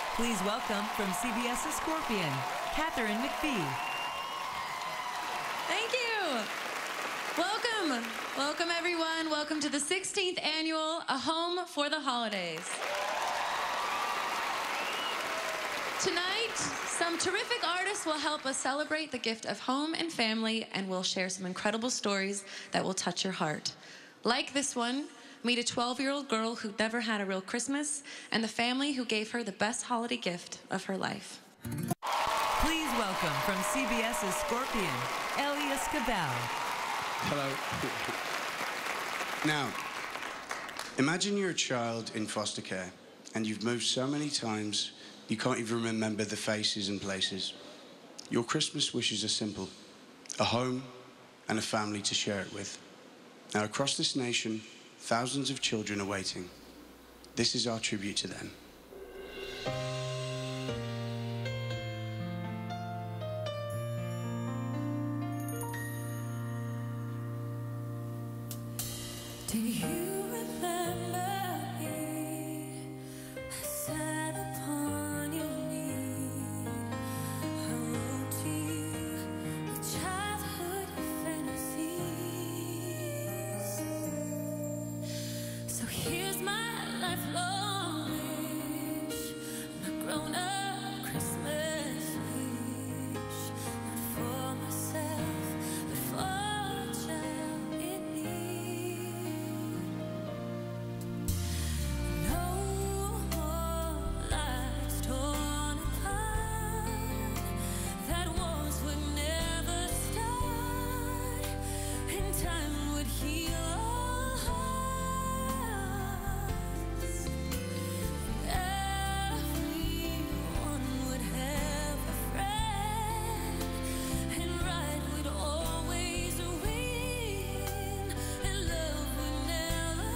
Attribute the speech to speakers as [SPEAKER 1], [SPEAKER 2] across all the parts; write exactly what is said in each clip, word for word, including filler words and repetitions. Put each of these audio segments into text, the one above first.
[SPEAKER 1] Please welcome from CBS's Scorpion, Katharine McPhee.
[SPEAKER 2] Thank you. Welcome. Welcome, everyone. Welcome to the sixteenth annual A Home for the Holidays. Tonight, some terrific artists will help us celebrate the gift of home and family, and we'll share some incredible stories that will touch your heart. Like this one, meet a twelve-year-old girl who never had a real Christmas and the family who gave her the best holiday gift of her life.
[SPEAKER 1] Please welcome from CBS's Scorpion, Elyes.
[SPEAKER 3] Hello. Now, imagine you're a child in foster care and you've moved so many times you can't even remember the faces and places. Your Christmas wishes are simple: a home and a family to share it with. Now, across this nation, thousands of children are waiting. This is our tribute to them.
[SPEAKER 4] Do you remember me? I sat upon your knee. I wrote to you the childhood fantasies. So here's my lifelong wish, my grown-up Christmas wish, not for myself, but for a child in need. No more lives torn apart, that wars would never start, and time would heal all hearts. Everyone would have a friend, and right would always win, and love would never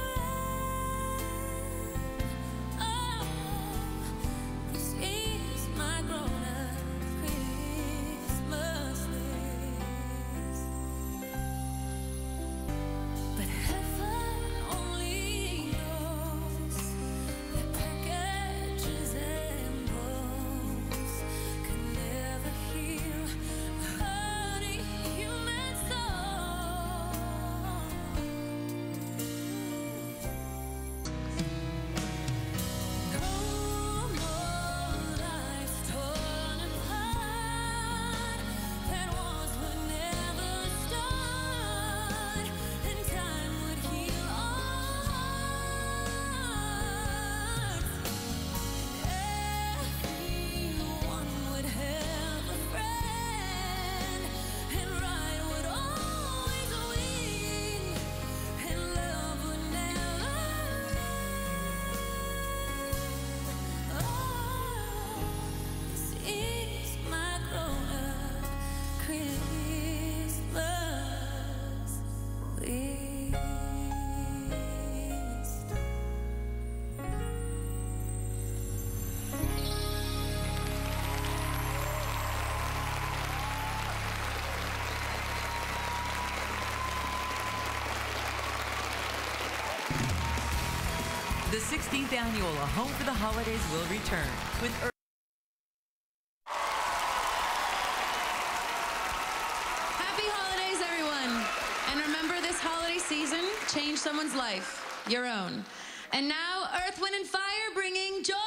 [SPEAKER 4] end. Oh, this is my grown-up Christmas list. But heaven only knows that packages and bows can never heal the hurting human soul. No more lives torn apart, that wars would never start, and time would heal all hearts. Everyone would have a friend, and right would always win, and love would never end. Oh, this is my grown-up Christmas list.
[SPEAKER 1] The sixteenth annual A Home for the Holidays will return with Earth.
[SPEAKER 2] Happy holidays, everyone. And remember, this holiday season changed someone's life, your own. And now, Earth, Wind, and Fire bringing joy.